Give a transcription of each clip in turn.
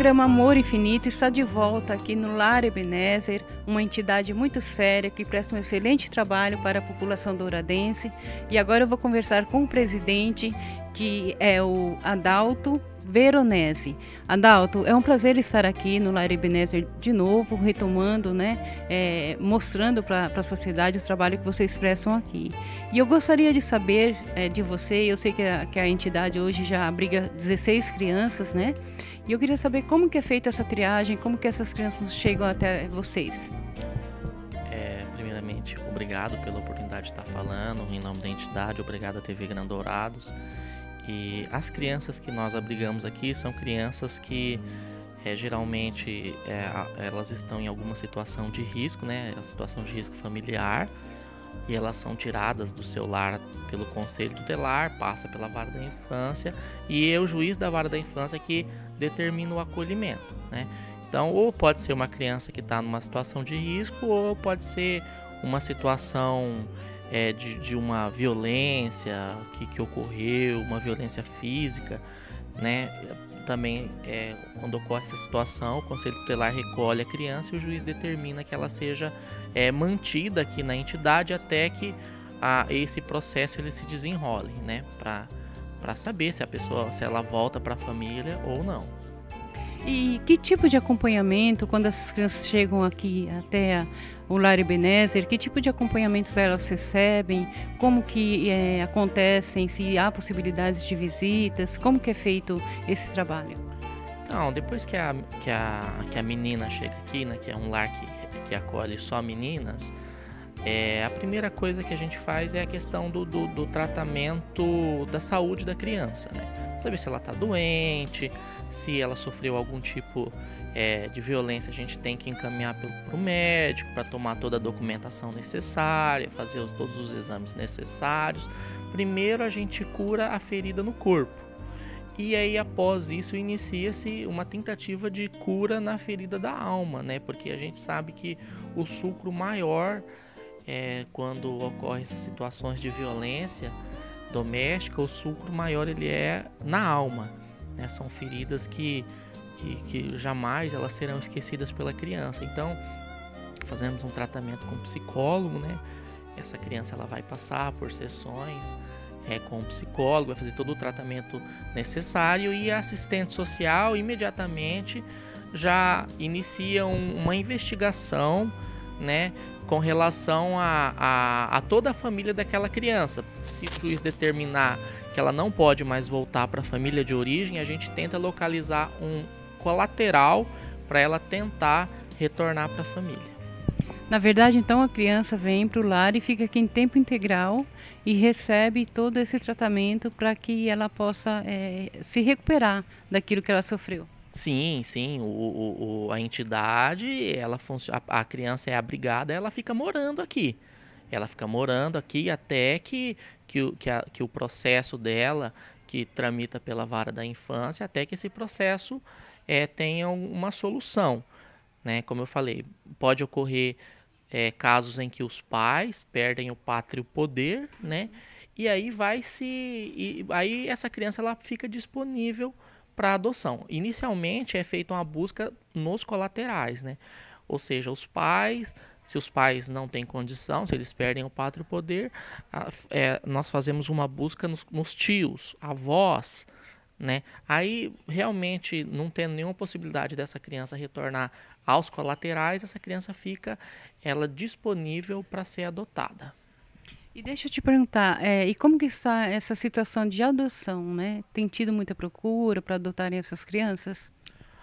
programa Amor Infinito está de volta aqui no Lar Ebenezer, uma entidade muito séria que presta um excelente trabalho para a população douradense. E agora eu vou conversar com o presidente, que é o Adalto Veronese. Adalto, é um prazer estar aqui no Lar Ebenezer de novo, retomando, mostrando para a sociedade o trabalho que vocês prestam aqui. E eu gostaria de saber de você, eu sei que a entidade hoje já abriga 16 crianças, né? E eu queria saber como que é feita essa triagem, como que essas crianças chegam até vocês. Primeiramente, obrigado pela oportunidade de estar falando em nome da entidade, obrigado à TV Gran Dourados. E as crianças que nós abrigamos aqui são crianças que geralmente elas estão em alguma situação de risco, né? A situação de risco familiar, e elas são tiradas do seu lar pelo conselho tutelar, passa pela vara da infância e é o juiz da vara da infância que determina o acolhimento, né? Então, ou pode ser uma criança que está numa situação de risco, ou pode ser uma situação de uma violência que ocorreu, uma violência física, né? Também, quando ocorre essa situação, o Conselho Tutelar recolhe a criança e o juiz determina que ela seja mantida aqui na entidade até que esse processo ele se desenrole, né? Para saber se ela volta para a família ou não. E que tipo de acompanhamento, quando essas crianças chegam aqui até o Lar Ebenezer, que tipo de acompanhamentos elas recebem, como que acontecem, se há possibilidades de visitas, como que é feito esse trabalho? Então, depois que a menina chega aqui, né, que é um lar que acolhe só meninas, a primeira coisa que a gente faz é a questão do tratamento da saúde da criança, né? Saber se ela está doente, se ela sofreu algum tipo de violência, a gente tem que encaminhar para o médico para tomar toda a documentação necessária, fazer todos os exames necessários. Primeiro a gente cura a ferida no corpo. E aí, após isso, inicia-se uma tentativa de cura na ferida da alma, né? Porque a gente sabe que o fulcro maior, quando ocorrem essas situações de violência doméstica, o fulcro maior ele é na alma, né? São feridas que jamais elas serão esquecidas pela criança. Então, fazemos um tratamento com psicólogo, né? Essa criança ela vai passar por sessões com o psicólogo, vai fazer todo o tratamento necessário e a assistente social imediatamente já inicia uma investigação, né, com relação a toda a família daquela criança. Se o juiz determinar que ela não pode mais voltar para a família de origem, a gente tenta localizar um colateral para ela tentar retornar para a família. Na verdade, então, a criança vem para o lar e fica aqui em tempo integral e recebe todo esse tratamento para que ela possa se recuperar daquilo que ela sofreu. Sim, a entidade, a criança é abrigada, ela fica morando aqui. Ela fica morando aqui até que o processo dela, que tramita pela vara da infância, até que esse processo tenha uma solução, né? Como eu falei, pode ocorrer casos em que os pais perdem o pátrio poder, né? E aí aí essa criança ela fica disponível para adoção. Inicialmente é feita uma busca nos colaterais, né? Ou seja, se os pais não têm condição, se eles perdem o pátrio poder, nós fazemos uma busca nos tios, avós, né? Aí realmente não tendo nenhuma possibilidade dessa criança retornar aos colaterais, essa criança fica disponível para ser adotada. E deixa eu te perguntar, e como que está essa situação de adoção, né? Tem tido muita procura para adotarem essas crianças?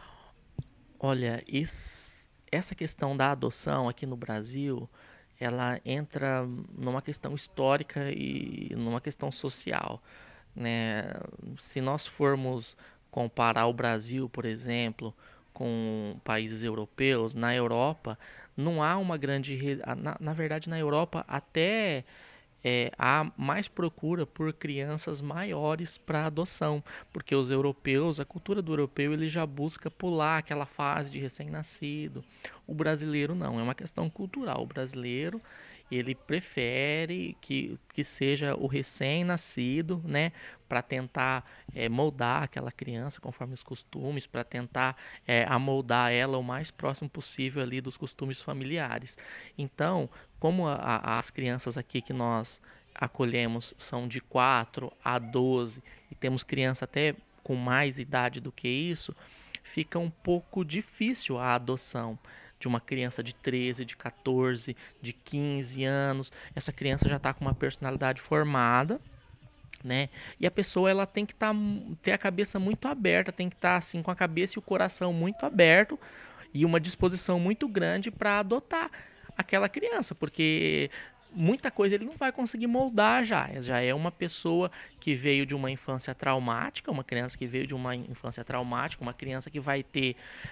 Olha, essa questão da adoção aqui no Brasil, ela entra numa questão histórica e numa questão social, né? Se nós formos comparar o Brasil, por exemplo, com países europeus, na Europa não há uma grande... Na verdade, na Europa até há mais procura por crianças maiores para adoção, porque os europeus, a cultura do europeu, ele já busca pular aquela fase de recém-nascido. O brasileiro não, é uma questão cultural. O brasileiro, ele prefere que seja o recém-nascido, né, para tentar moldar aquela criança conforme os costumes, para tentar amoldar ela o mais próximo possível ali dos costumes familiares. Então, como as crianças aqui que nós acolhemos são de 4 a 12 e temos criança até com mais idade do que isso, fica um pouco difícil a adoção de uma criança de 13, de 14, de 15 anos. Essa criança já está com uma personalidade formada, né? E a pessoa ela tem que ter a cabeça muito aberta, tem que estar assim com a cabeça e o coração muito aberto e uma disposição muito grande para adotar aquela criança, porque muita coisa ele não vai conseguir moldar já é uma pessoa que veio de uma infância traumática, uma criança que veio de uma infância traumática, uma criança que vai ter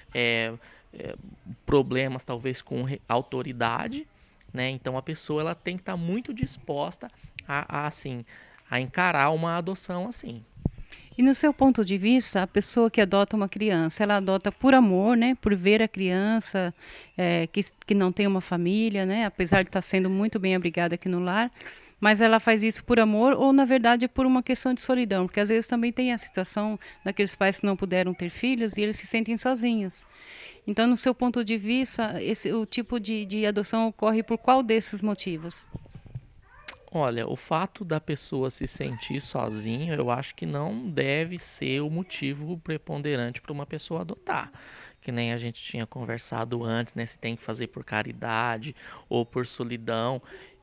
problemas talvez com autoridade, né? Então a pessoa ela tem que estar muito disposta a encarar uma adoção assim. E no seu ponto de vista, a pessoa que adota uma criança, ela adota por amor, né? Por ver a criança que não tem uma família, né? Apesar de estar sendo muito bem abrigada aqui no lar, mas ela faz isso por amor ou, na verdade, por uma questão de solidão, porque às vezes também tem a situação daqueles pais que não puderam ter filhos e eles se sentem sozinhos. Então, no seu ponto de vista, o tipo de adoção ocorre por qual desses motivos? Olha, o fato da pessoa se sentir sozinho, eu acho que não deve ser o motivo preponderante para uma pessoa adotar. Que nem a gente tinha conversado antes, né? Se tem que fazer por caridade ou por solidão.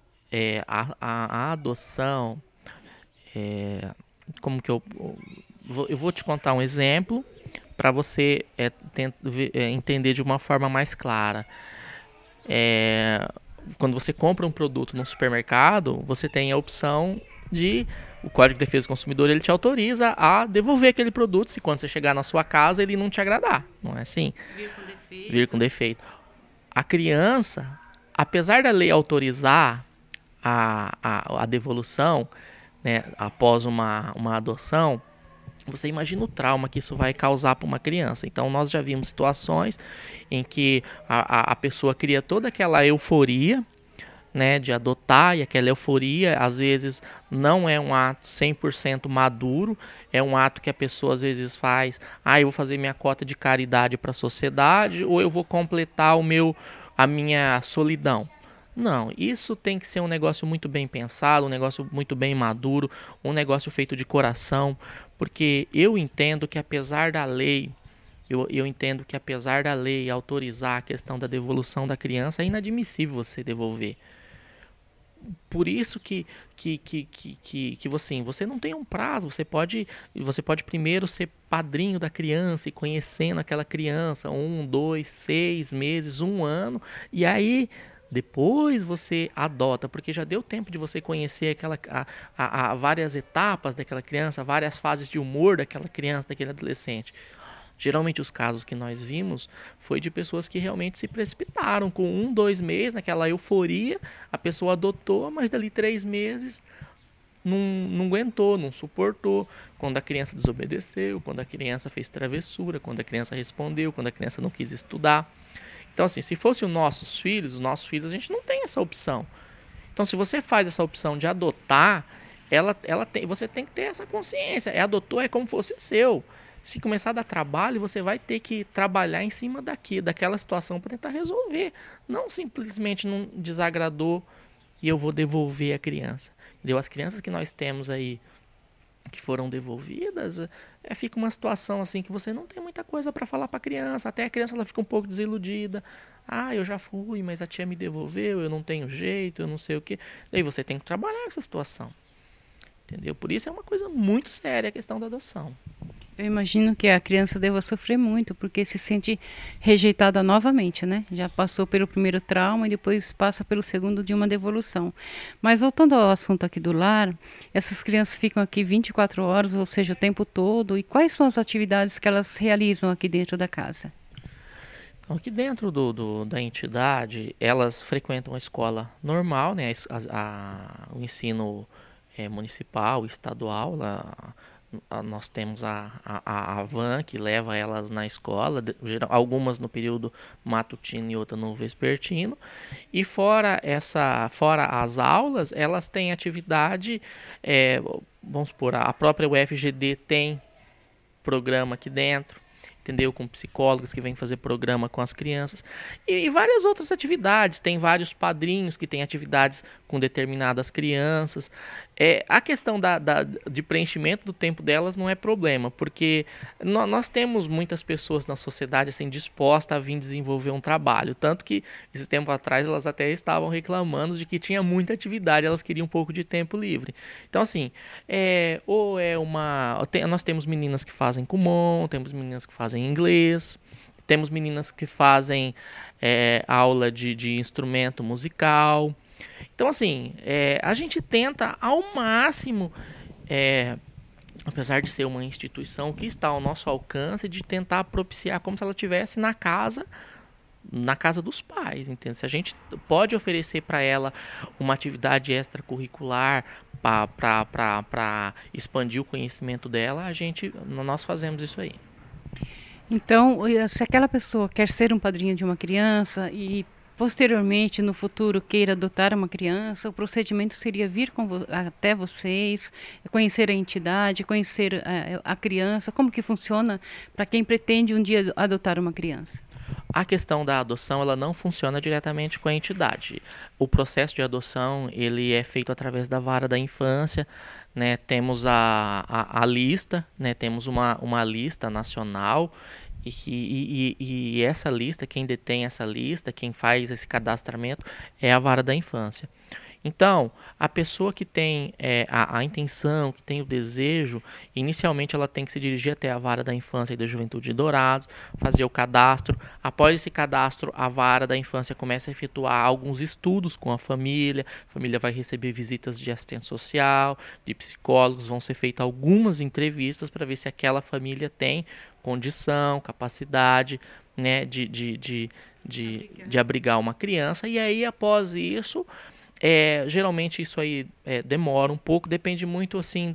A adoção, como que eu vou te contar um exemplo para você entender de uma forma mais clara. Quando você compra um produto no supermercado, você tem a opção o Código de Defesa do Consumidor ele te autoriza a devolver aquele produto se quando você chegar na sua casa ele não te agradar, não é assim? Vir com defeito. A criança, apesar da lei autorizar a devolução, né, após uma adoção, você imagina o trauma que isso vai causar para uma criança. Então nós já vimos situações em que a pessoa cria toda aquela euforia, né, de adotar, e aquela euforia às vezes não é um ato 100% maduro, é um ato que a pessoa às vezes faz, eu vou fazer minha cota de caridade para a sociedade ou eu vou completar a minha solidão. Não, isso tem que ser um negócio muito bem pensado, um negócio muito bem maduro, um negócio feito de coração, porque eu entendo que apesar da lei, eu entendo que apesar da lei autorizar a questão da devolução da criança, é inadmissível você devolver. Por isso que você não tem um prazo, você pode primeiro ser padrinho da criança e conhecendo aquela criança 1, 2, 6 meses, 1 ano, e aí depois você adota, porque já deu tempo de você conhecer várias etapas daquela criança, várias fases de humor daquela criança, daquele adolescente. Geralmente os casos que nós vimos foi de pessoas que realmente se precipitaram com 1, 2 meses, naquela euforia, a pessoa adotou, mas dali 3 meses não aguentou, não suportou. Quando a criança desobedeceu, quando a criança fez travessura, quando a criança respondeu, quando a criança não quis estudar. Então, assim, se fossem os nossos filhos, a gente não tem essa opção. Então, se você faz essa opção de adotar, você tem que ter essa consciência. Adotou é como se fosse seu. Se começar a dar trabalho, você vai ter que trabalhar em cima daquela situação para tentar resolver. Não simplesmente não desagradou e eu vou devolver a criança. Entendeu? As crianças que nós temos aí que foram devolvidas, fica uma situação assim que você não tem muita coisa para falar para a criança. Até a criança ela fica um pouco desiludida. Eu já fui, mas a tia me devolveu, eu não tenho jeito, eu não sei o quê. Daí você tem que trabalhar com essa situação. Entendeu? Por isso é uma coisa muito séria a questão da adoção. Eu imagino que a criança deva sofrer muito, porque se sente rejeitada novamente, né? Já passou pelo primeiro trauma e depois passa pelo segundo de uma devolução. Mas voltando ao assunto aqui do lar, essas crianças ficam aqui 24 horas, ou seja, o tempo todo. E quais são as atividades que elas realizam aqui dentro da casa? Então, aqui dentro da entidade, elas frequentam a escola normal, né? O ensino municipal, estadual, nós temos a van que leva elas na escola, algumas no período matutino e outra no vespertino. E fora as aulas, elas têm atividade, vamos supor, a própria UFGD tem programa aqui dentro, entendeu? Com psicólogos que vêm fazer programa com as crianças e várias outras atividades. Tem vários padrinhos que têm atividades com determinadas crianças. A questão de preenchimento do tempo delas não é problema, porque nós temos muitas pessoas na sociedade assim, dispostas a vir desenvolver um trabalho, tanto que esse tempo atrás elas até estavam reclamando de que tinha muita atividade, elas queriam um pouco de tempo livre. Então assim, nós temos meninas que fazem Kumon, temos meninas que fazem inglês, temos meninas que fazem aula de instrumento musical. Então, assim, a gente tenta ao máximo, apesar de ser uma instituição que está ao nosso alcance, de tentar propiciar como se ela estivesse na casa dos pais, entende? Se a gente pode oferecer para ela uma atividade extracurricular para expandir o conhecimento dela, nós fazemos isso aí. Então, se aquela pessoa quer ser um padrinho de uma criança e posteriormente, no futuro, queira adotar uma criança, o procedimento seria vir até vocês, conhecer a entidade, conhecer a criança, como que funciona para quem pretende um dia adotar uma criança? A questão da adoção, ela não funciona diretamente com a entidade. O processo de adoção, ele é feito através da vara da infância, né? Temos a lista, né? Temos uma lista nacional e essa lista, quem detém essa lista, quem faz esse cadastramento é a vara da infância. Então, a pessoa que tem a intenção, que tem o desejo, inicialmente ela tem que se dirigir até a vara da infância e da juventude de Dourados, fazer o cadastro. Após esse cadastro, a vara da infância começa a efetuar alguns estudos com a família vai receber visitas de assistente social, de psicólogos, vão ser feitas algumas entrevistas para ver se aquela família tem condição, capacidade, né, de abrigar uma criança. E aí, após isso, geralmente isso aí demora um pouco, depende muito assim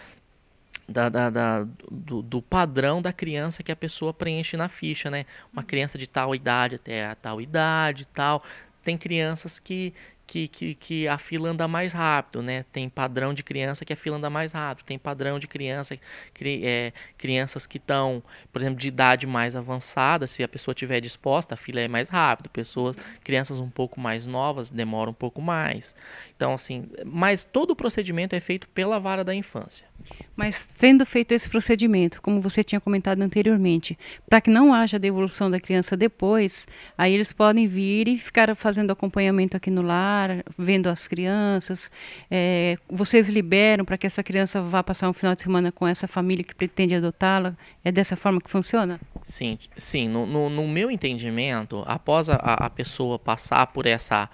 do padrão da criança que a pessoa preenche na ficha, né? Uma criança de tal idade até a tal idade e tal. Tem crianças que a fila anda mais rápido, né? Tem padrão de criança que a fila anda mais rápido. Tem padrão de crianças que estão, por exemplo, de idade mais avançada. Se a pessoa estiver disposta, a fila é mais rápido. Crianças um pouco mais novas demoram um pouco mais. Então, assim, mas todo o procedimento é feito pela vara da infância. Mas sendo feito esse procedimento, como você tinha comentado anteriormente, para que não haja devolução da criança depois, aí eles podem vir e ficar fazendo acompanhamento aqui no lar, vendo as crianças. Vocês liberam para que essa criança vá passar um final de semana com essa família que pretende adotá-la? É dessa forma que funciona? Sim. No meu entendimento, após a pessoa passar por essa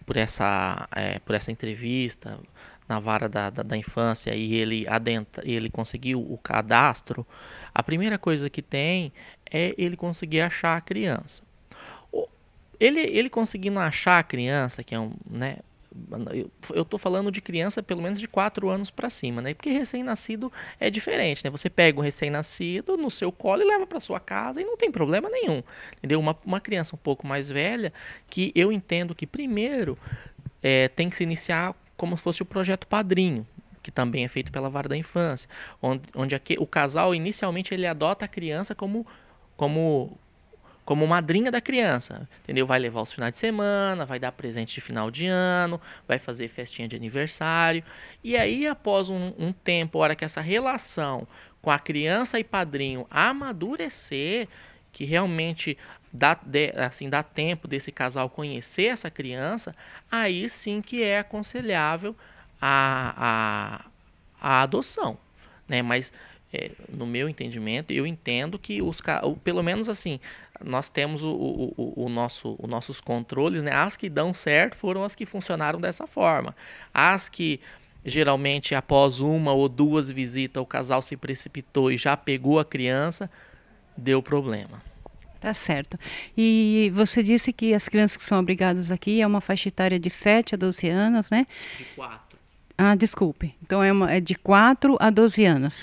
entrevista na vara da infância e ele conseguiu o cadastro, a primeira coisa que tem é ele conseguir achar a criança. Ele conseguindo achar a criança, que é né, eu estou falando de criança pelo menos de 4 anos para cima, né? Porque recém-nascido é diferente, né? Você pega um recém-nascido no seu colo e leva para sua casa e não tem problema nenhum, entendeu? Uma criança um pouco mais velha, que eu entendo que primeiro tem que se iniciar como se fosse o projeto Padrinho, que também é feito pela vara da infância, onde o casal inicialmente ele adota a criança como madrinha da criança, entendeu? Vai levar os finais de semana, vai dar presente de final de ano, vai fazer festinha de aniversário. E aí, após um tempo, a hora que essa relação com a criança e padrinho amadurecer, que realmente dá tempo desse casal conhecer essa criança, aí sim que é aconselhável a adoção, né? Mas no meu entendimento, eu entendo que pelo menos assim, nós temos os nossos controles, né? As que dão certo foram as que funcionaram dessa forma. As que geralmente após 1 ou 2 visitas o casal se precipitou e já pegou a criança, deu problema. Tá certo. E você disse que as crianças que são abrigadas aqui é uma faixa etária de 7 a 12 anos, né? De 4. Ah, desculpe. Então é de 4 a 12 anos.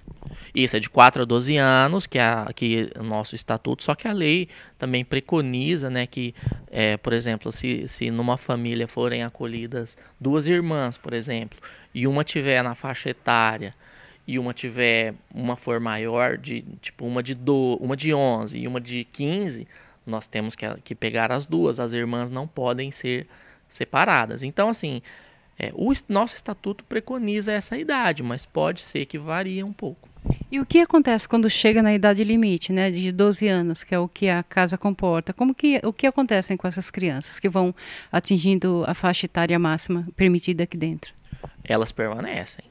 Isso é de 4 a 12 anos, que é o nosso estatuto, só que a lei também preconiza, né, que, por exemplo, se numa família forem acolhidas 2 irmãs, por exemplo, e uma tiver na faixa etária e uma for maior, tipo uma de 11 e uma de 15, nós temos que pegar as duas, as irmãs não podem ser separadas. Então, assim, o nosso estatuto preconiza essa idade, mas pode ser que varie um pouco. E o que acontece quando chega na idade limite, né, de 12 anos, que é o que a casa comporta? O que acontece com essas crianças que vão atingindo a faixa etária máxima permitida aqui dentro? Elas permanecem.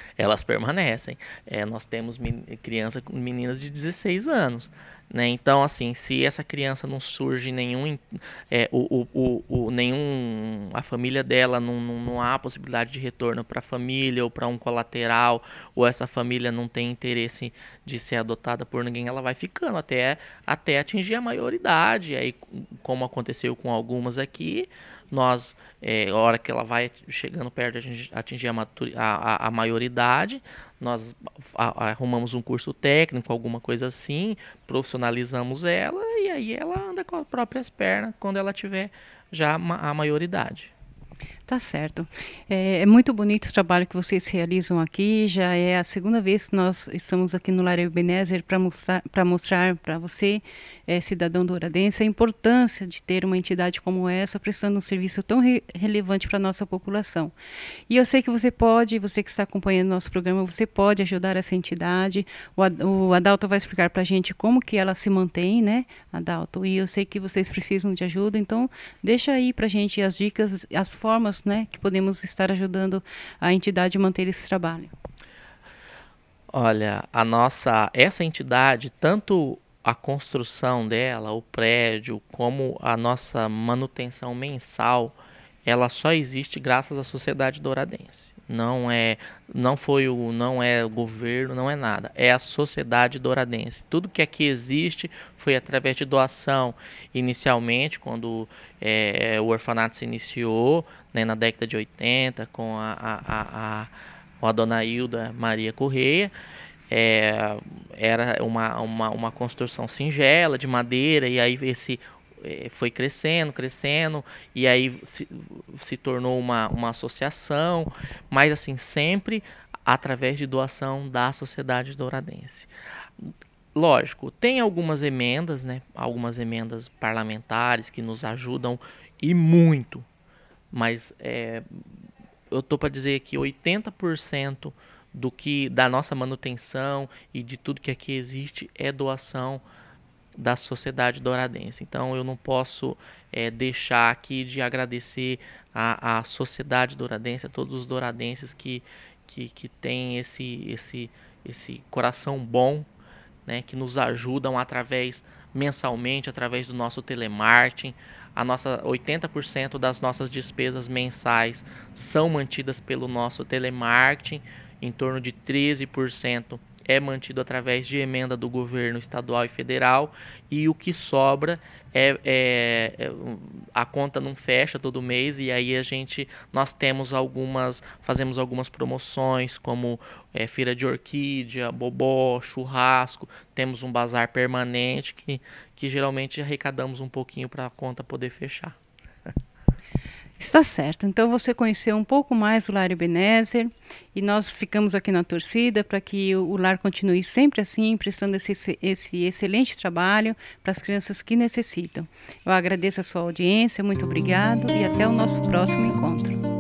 Nós temos meninas de 16 anos. Né? Então, assim, se essa criança não surge a família dela não há possibilidade de retorno para a família ou para um colateral, ou essa família não tem interesse de ser adotada por ninguém, ela vai ficando até atingir a maioridade. Aí, como aconteceu com algumas aqui, nós, a hora que ela vai chegando perto de atingir a maioridade, nós arrumamos um curso técnico, alguma coisa assim, profissionalizamos ela e aí ela anda com as próprias pernas quando ela tiver já a maioridade. Tá certo. É muito bonito o trabalho que vocês realizam aqui. Já é a segunda vez que nós estamos aqui no Lar Ebenezer para mostrar para você, cidadão douradense, a importância de ter uma entidade como essa prestando um serviço tão relevante para a nossa população. E eu sei que você que está acompanhando nosso programa, você pode ajudar essa entidade. O Adalto vai explicar para a gente como que ela se mantém, né, Adalto? E eu sei que vocês precisam de ajuda, então deixa aí para a gente as dicas, as formas, né, que podemos estar ajudando a entidade a manter esse trabalho. Olha, essa entidade, tanto a construção dela, o prédio, como a nossa manutenção mensal, ela só existe graças à sociedade douradense. Não é o governo, não é nada. É a sociedade douradense. Tudo que aqui existe foi através de doação. Inicialmente, quando o orfanato se iniciou, né, na década de 80, com a dona Hilda Maria Correia, era uma construção singela de madeira, e aí foi crescendo, e aí se tornou uma associação, mas assim, sempre através de doação da sociedade douradense. Lógico, tem algumas emendas, né? Algumas emendas parlamentares que nos ajudam e muito, mas eu tô para dizer que 80% da nossa manutenção e de tudo que aqui existe é doação da sociedade douradense. Então eu não posso deixar aqui de agradecer a sociedade douradense, a todos os douradenses que têm esse coração bom, né, que nos ajudam mensalmente através do nosso telemarketing. 80% das nossas despesas mensais são mantidas pelo nosso telemarketing, em torno de 13% é mantido através de emenda do governo estadual e federal, e o que sobra a conta não fecha todo mês, e aí nós fazemos algumas promoções, como feira de orquídea, bobó, churrasco, temos um bazar permanente que geralmente arrecadamos um pouquinho para a conta poder fechar. Está certo. Então você conheceu um pouco mais o Lar Ebenezer e nós ficamos aqui na torcida para que o lar continue sempre assim, prestando esse excelente trabalho para as crianças que necessitam. Eu agradeço a sua audiência, muito obrigado e até o nosso próximo encontro.